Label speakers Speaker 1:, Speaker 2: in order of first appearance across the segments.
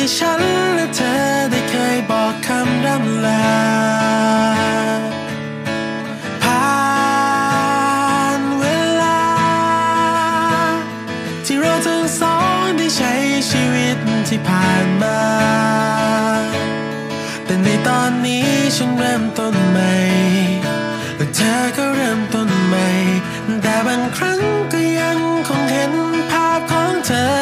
Speaker 1: ฉันและเธอได้เคยบอกคำร่ำลาผ่านเวลาที่เราทั้งสองได้ใช้ชีวิตที่ผ่านมาแต่ในตอนนี้ฉันเริ่มต้นใหม่และเธอก็เริ่มต้นใหม่แต่บางครั้งก็ยังคงเห็นภาพของเธอ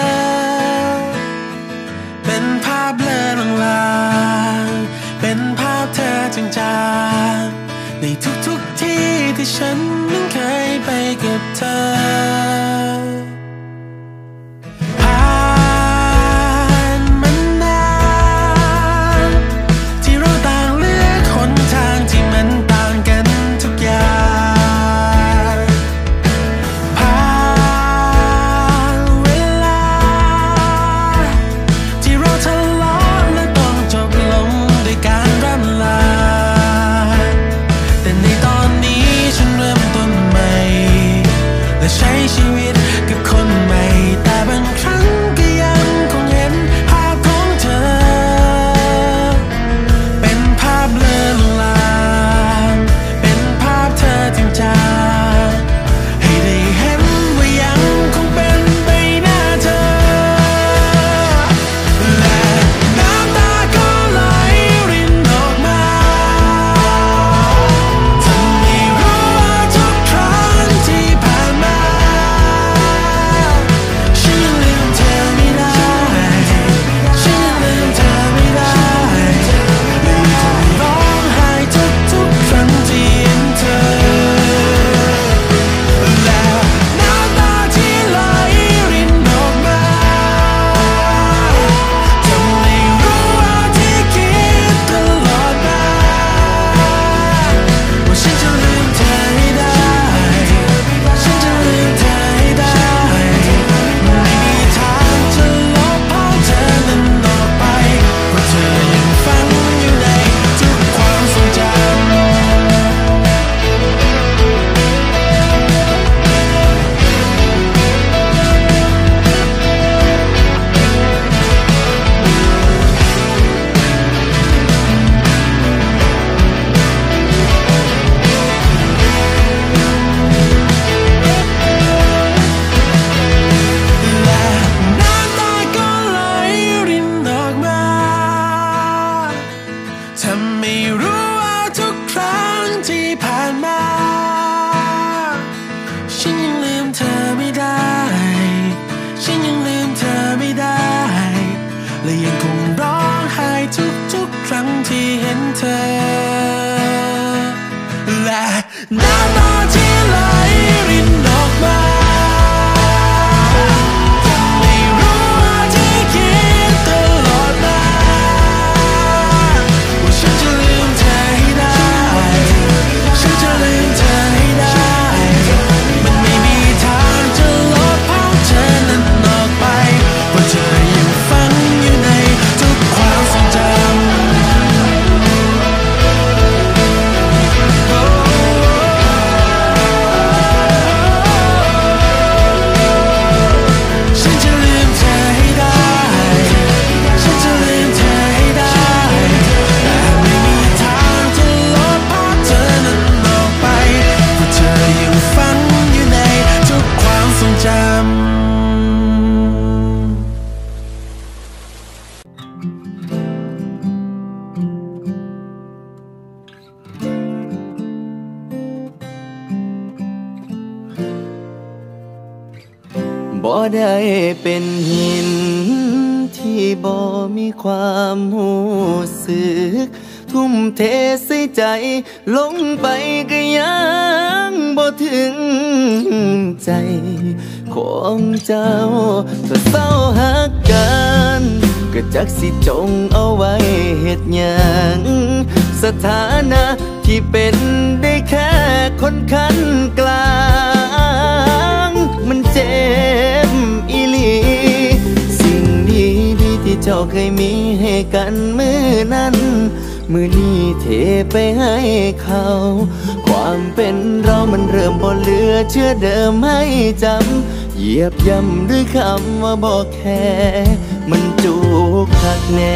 Speaker 1: เป็นภาพเลือนลางเป็นภาพเธอจางๆในทุกที่ที่ฉันนั้นเคยไปกับเธอใช้ชีวิตกับคนใหม่แต่บางครั้งก็ยังคงเห็นภาพของเธอเป็นภาพเลือนลางเป็นภาพเธอจางๆให้ได้เห็นว่ายังคงเป็นใบหน้าเธอและน้ำตาก็ไหลรินออกมาเธอไม่รู้ว่าทุกครั้งที่ผ่านมาและยังคงร้องไห้ทุกครั้งที่เห็นเธอและน้ำตาที่ไหลรินออกมาไม่รู้ว่าที่คิดตลอดมาว่าฉันจะลืมเธอให้ได้ฉันจะลืมเธอให้ได้มันไม่มีทางจะลบภาพเธอนั้นออกไปเพราะเธอยังฝังอยู่ในทุกความทรงจำ
Speaker 2: บ่ได้เป็นหินที่บ่มีความรู้สึกทุ่มเทใส่ใจลงไปก็ยังบ่ถึงใจของเจ้าถ้าเศร้าหักกันก็จักสิจงเอาไว้เฮ็ดหยังสถานะที่เป็นได้แค่คนคันกลางมันเจ็บอีหลีสิ่งดีที่เจ้าเคยมีให้กันมื้อนั้นมื้อนี้เทไปให้เขาความเป็นเรามันเริ่มบ่เหลือเชื่อเดิมให้จำเหยียบย่ำด้วยคำว่าบ่แค่มันจุกคักแน่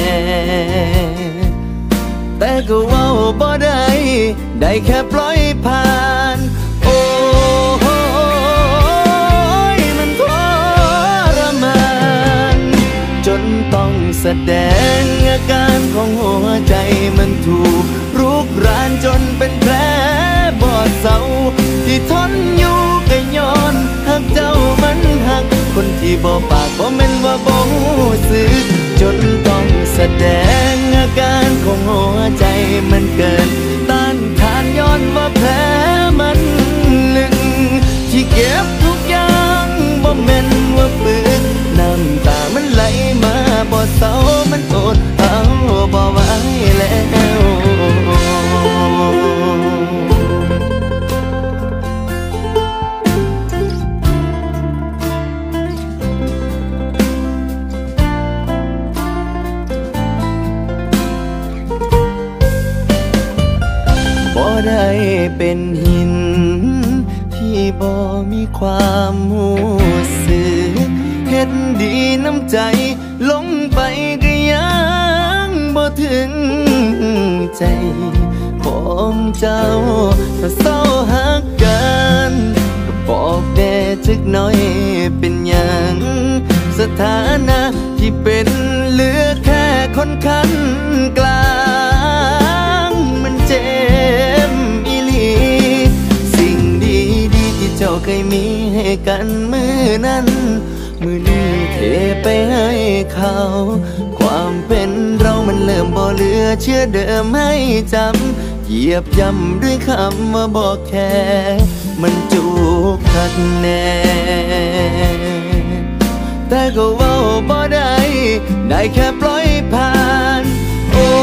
Speaker 2: แต่ก็เว้าบ่ได้แค่ปล่อยผ่านโอ้ยมันทรมานจนต้องแสดงอาการของหัวใจมันถูกรุกรานจนเป็นแผลบอดเศร้าที่ทนอยู่ก็ย้อนหักเจ้ามันหักคนที่บ่ปากบ่แม่นว่าบ่รู้สึกจนต้องแสดงอาการของหัวใจมันเกินต้านทานย้อนว่าแผลมันลึกที่เก็บทุกอย่างบ่แม่นว่าปึกน้ำตามันไหลมาบ่เศร้ามันอดเอาบ่ไหวแล้วบ่ได้เป็นหินที่บ่มีความรู้สึกเฮ็ดดีน้ำใจลงไปก็ยังบ่ถึงใจของเจ้าถ้าเศร้าหักกันก็บอกแน่จักหน่อยเป็นหยังสถานะที่เป็นเหลือแค่คนคันกลางมันเจ็บอีหลีสิ่งดีที่เจ้าเคยมีให้กันมื้อนั้นมื้อนี้เทไปให้เขาความเป็นเรามันเริ่มบ่เหลือเชื่อเดิมให้จำเหยียบย่ำด้วยคำว่าบอกแค่มันจุกคักแน่แต่ก็เว้าบ่ได้แค่ปล่อยผ่านโอ้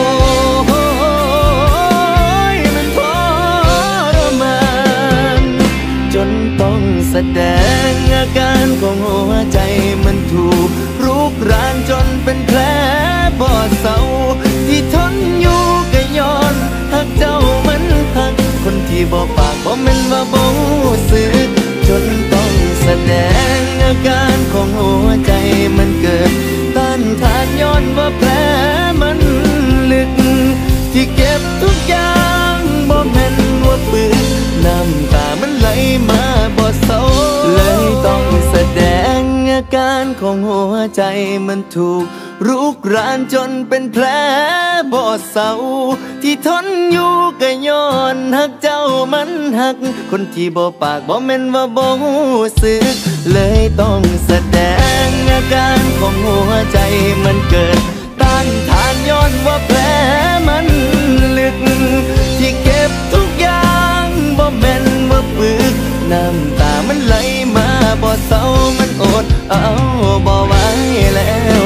Speaker 2: ยมันทรมานจนต้องแสดงอาการของหัวใจมันถูกรุกรานจนเป็นแผลบอดเศร้าที่ทนอยู่ก็ย้อนหักเจ้ามันหักคนที่บ่ปากบ่แม่นว่าบ่รู้สึกจนต้องแสดงอาการของหัวใจมันเกิดต้านทานย้อนว่าแผลมันลึกที่เก็บทุกอย่างบ่แม่นว่าปึกน้ำตามันไหลมาบ่เศร้าเลยต้องแสดงอาการของหัวใจมันถูกรุกรานจนเป็นแผลบอดเศร้าที่ทนอยู่ก็ย้อนหักเจ้ามันหักคนที่บ่ปากบ่แม่นว่าบ่รู้สึกเลยต้องแสดงอาการของหัวใจมันเกิดต้านทานย้อนว่าแผลมันลึกที่เก็บทุกอย่างบ่แม่นว่าปึกน้ำตามันไหลมาบ่เศร้ามันอดเอาบ่ไหวแล้ว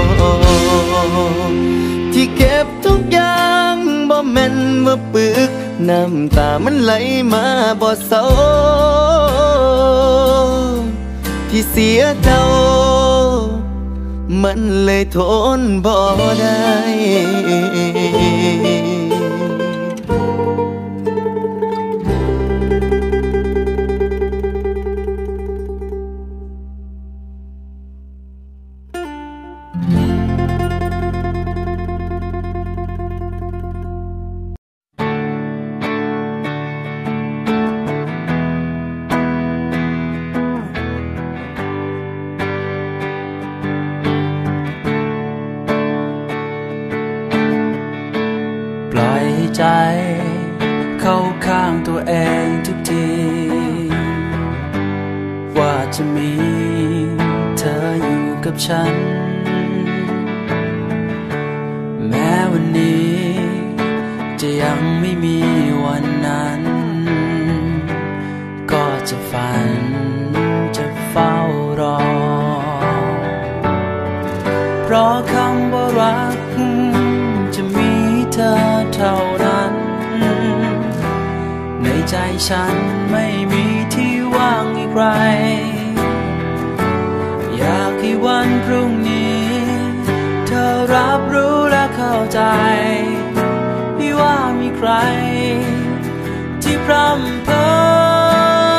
Speaker 2: ที่เก็บทุกอย่างบ่แม่นว่าปึกน้ำตามันไหลมาบ่เศร้าที่เสียเจ้ามันเลยทนบ่ได้
Speaker 1: ใจเข้าข้างตัวเองทุกทีว่าจะมีเธออยู่กับฉันแม้วันนี้จะยังไม่มีวันนั้นก็จะฝันจะเฝ้ารอเพราะคำว่ารักจะมีเธอเท่านั้นในใจฉันไม่มีที่ว่างอีกใครอยากให้วันพรุ่งนี้เธอรับรู้และเข้าใจไม่ว่ามีใครที่พร่ำเพ้อ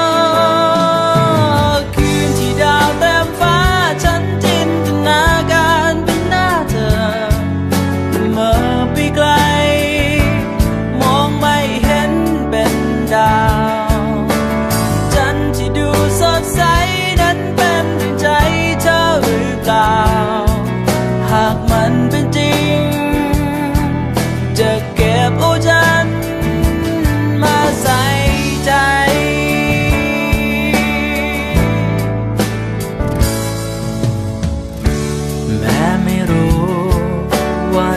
Speaker 1: คืนที่ดาวเต็มฟ้าฉันจินตนาการ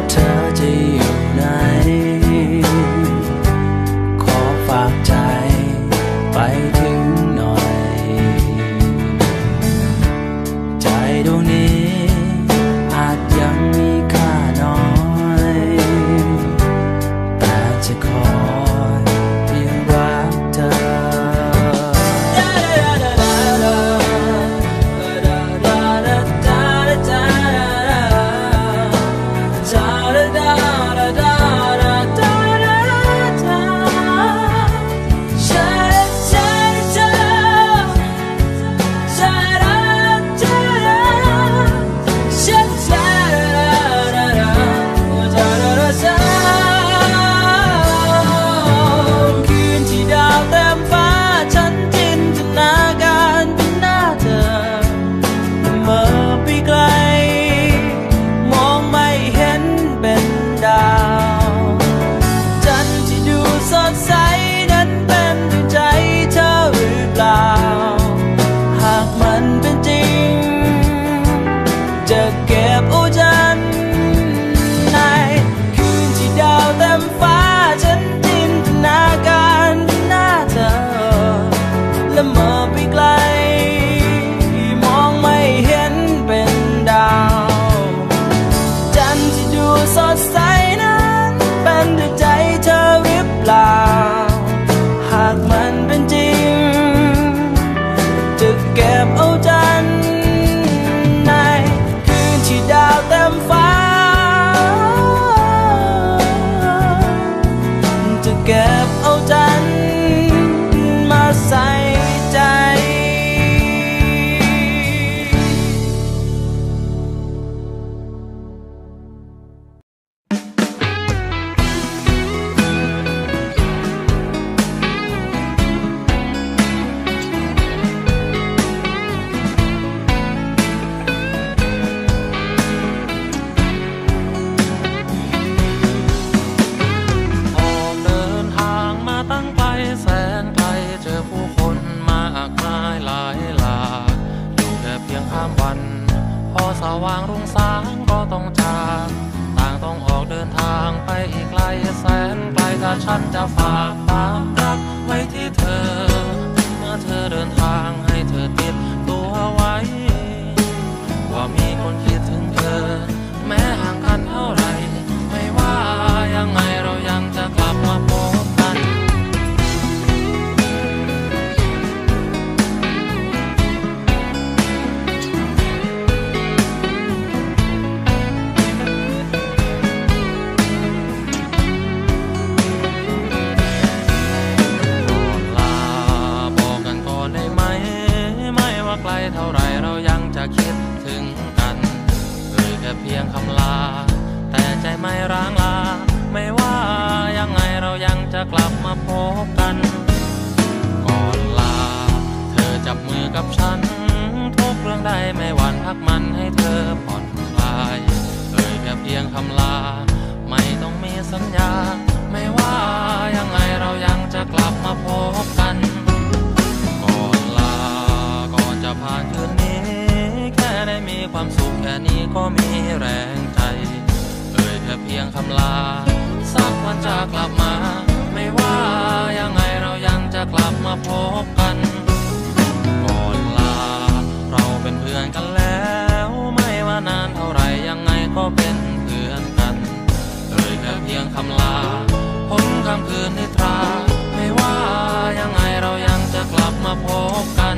Speaker 1: เธอจะอยู่ไหนขอฝากใจไปถึงหน่อยใจดวงนี้อาจยังมีค่าน้อยแต่จะขอเพียงรักเธอ
Speaker 3: สว่างรุ่งสางก็ต้องจากต่างต้องออกเดินทางไปอีกไกลแสนไกลถ้าฉันจะฝากความรักไว้ที่เธอเมื่อเธอเดินทางให้เธอติดตัวไว้ว่ามีคนคิดถึงเธอแม้ห่างกันเท่าไรไม่ว่ายังไงเรายังจะกลับมาพบกันไกลเท่าไรเรายังจะคิดถึงกันแค่เพียงคำลาแต่ใจไม่ร้างลาไม่ว่ายังไงเรายังจะกลับมาพบกันก่อนลาเธอจับมือกับฉันทุกเรื่องใดไม่หวั่นพักมันให้เธอผ่อนคลายแค่เพียงคำลาไม่ต้องมีสัญญาไม่ว่ายังไงเรายังจะกลับมาพบกันผ่านคืนนี้แค่ได้มีความสุขแค่นี้ก็มีแรงใจแค่เพียงคำลาสักวันจะกลับมาไม่ว่ายังไงเรายังจะกลับมาพบกันก่อนลาเราเป็นเพื่อนกันแล้วไม่ว่านานเท่าไรยังไงก็เป็นเพื่อนกันแค่เพียงคำลาพ้นค่ำคืนนิทราไม่ว่ายังไงเรายังจะกลับมาพบกัน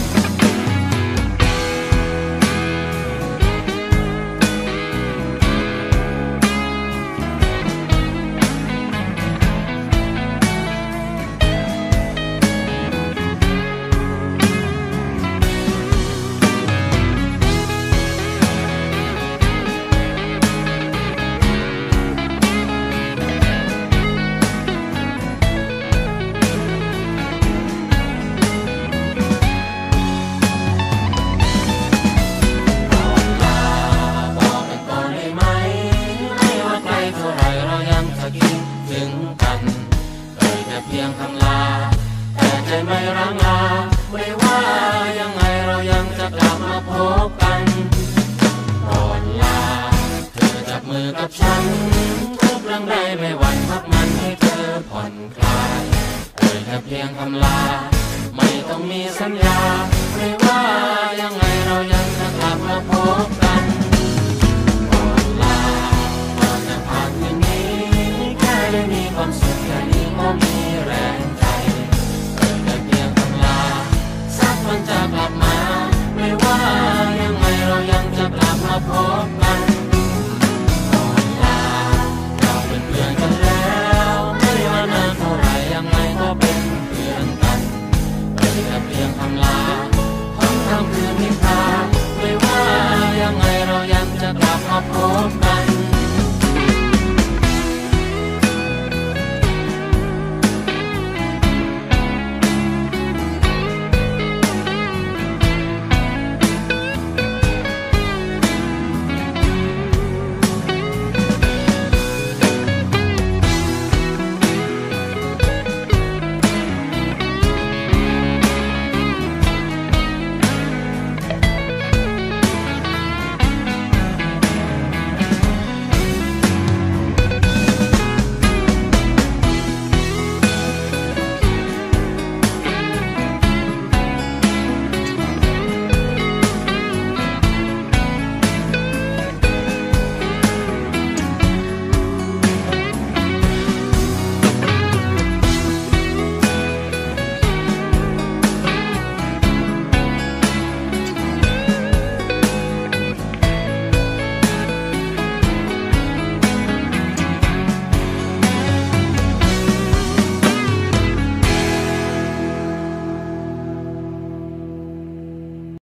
Speaker 3: ไม่ร้างลาไม่ว่ายังไงเรายังจะกลับมาพบกันก่อนลาเธอจับมือกับฉันทุกเรื่องใดไม่หวั่นพักมันให้เธอผ่อนคลายเอ่ยแค่เพียงคำลาไม่ต้องมีสัญญาไม่ว่ายังไงเรายังจะกลับมาพบกันก่อนลาก่อนจะผ่านคืนนี้แค่ได้มีความสุขแค่นี้ก็มี